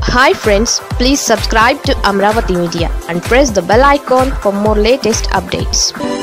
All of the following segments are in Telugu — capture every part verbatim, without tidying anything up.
Hi friends, please subscribe to Amravati Media and press the bell icon for more latest updates.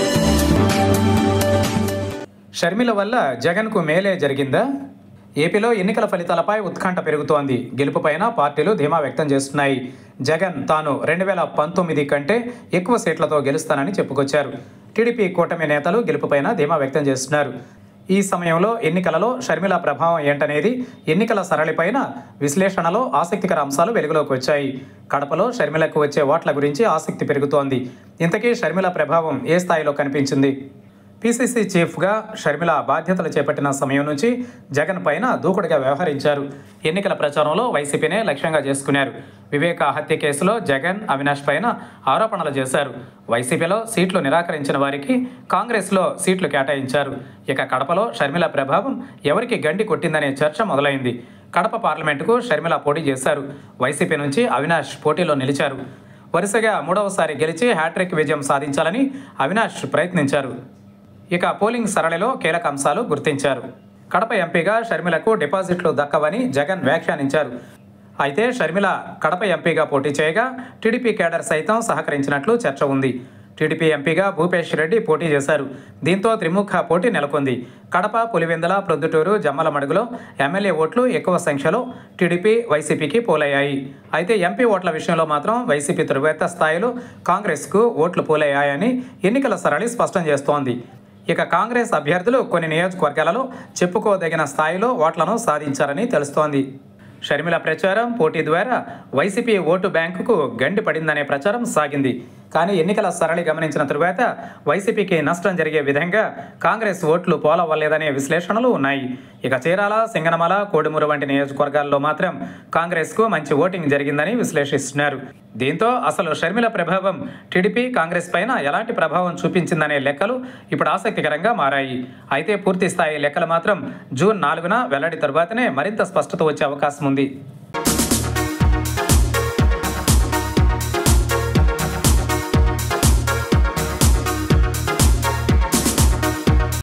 Sharmila వల్ల జగన్కు మేలే జరిగిందా? ఏపీలో ఎన్నికల ఫలితాలపై ఉత్కంఠ పెరుగుతోంది. గెలుపుపైన పార్టీలు ధీమా వ్యక్తం చేస్తున్నాయి. జగన్ తాను రెండు వేల పంతొమ్మిది కంటే ఎక్కువ సీట్లతో గెలుస్తానని చెప్పుకొచ్చారు. టీడీపీ కూటమి నేతలు గెలుపుపైన ధీమా వ్యక్తం చేస్తున్నారు. ఈ సమయంలో ఎన్నికలలో షర్మిల ప్రభావం ఏంటనేది ఎన్నికల సరళిపైన విశ్లేషణలో ఆసక్తికర అంశాలు వెలుగులోకి వచ్చాయి. కడపలో షర్మిలకు వచ్చే ఓట్ల గురించి ఆసక్తి పెరుగుతోంది. ఇంతకీ షర్మిల ప్రభావం ఏ స్థాయిలో కనిపించింది? పీసీసీ చీఫ్గా షర్మిల బాధ్యతలు చేపట్టిన సమయం నుంచి జగన్ పైన దూకుడుగా వ్యవహరించారు. ఎన్నికల ప్రచారంలో వైసీపీనే లక్ష్యంగా చేసుకున్నారు. వివేక హత్య కేసులో జగన్, అవినాష్ పైన ఆరోపణలు చేశారు. వైసీపీలో సీట్లు నిరాకరించిన వారికి కాంగ్రెస్లో సీట్లు కేటాయించారు. ఇక కడపలో షర్మిల ప్రభావం ఎవరికి గండి కొట్టిందనే చర్చ మొదలైంది. కడప పార్లమెంటుకు షర్మిల పోటీ చేశారు. వైసీపీ నుంచి అవినాష్ పోటీలో నిలిచారు. వరుసగా మూడవసారి గెలిచి హ్యాట్రిక్ విజయం సాధించాలని అవినాష్ ప్రయత్నించారు. ఇక పోలింగ్ సరళిలో కీలక అంశాలు గుర్తించారు. కడప ఎంపీగా షర్మిలకు డిపాజిట్లు దక్కవని జగన్ వ్యాఖ్యానించారు. అయితే షర్మిల కడప ఎంపీగా పోటీ చేయగా టీడీపీ కేడర్ సైతం సహకరించినట్లు చర్చ ఉంది. టీడీపీ ఎంపీగా భూపేష్ రెడ్డి పోటీ చేశారు. దీంతో త్రిముఖ పోటీ నెలకొంది. కడప, పులివెందుల, ప్రొద్దుటూరు, జమ్మలమడుగులో ఎమ్మెల్యే ఓట్లు ఎక్కువ సంఖ్యలో టీడీపీ, వైసీపీకి పోలయ్యాయి. అయితే ఎంపీ ఓట్ల విషయంలో మాత్రం వైసీపీ తరువాత స్థాయిలో కాంగ్రెస్కు ఓట్లు పోలయ్యాయని ఎన్నికల సరళి స్పష్టం చేస్తోంది. ఇక కాంగ్రెస్ అభ్యర్థులు కొన్ని నియోజకవర్గాలలో చెప్పుకోదగిన స్థాయిలో ఓట్లను సాధించారని తెలుస్తోంది. షర్మిల ప్రచారం, పోటీ ద్వారా వైసీపీ ఓటు బ్యాంకుకు గండి పడిందనే ప్రచారం సాగింది. కానీ ఎన్నికల సరళి గమనించిన తరువాత వైసీపీకి నష్టం జరిగే విధంగా కాంగ్రెస్ ఓట్లు పోలవలేదనే విశ్లేషణలు ఉన్నాయి. ఇక చీరాల, సింగనమల, కోడుమూరు వంటి నియోజకవర్గాల్లో మాత్రం కాంగ్రెస్కు మంచి ఓటింగ్ జరిగిందని విశ్లేషిస్తున్నారు. దీంతో అసలు షర్మిల ప్రభావం టీడీపీ, కాంగ్రెస్ పైన ఎలాంటి ప్రభావం చూపించిందనే లెక్కలు ఇప్పుడు ఆసక్తికరంగా మారాయి. అయితే పూర్తి స్థాయి లెక్కలు మాత్రం జూన్ నాలుగున వెల్లడి తరువాతనే మరింత స్పష్టత వచ్చే అవకాశం ఉంది.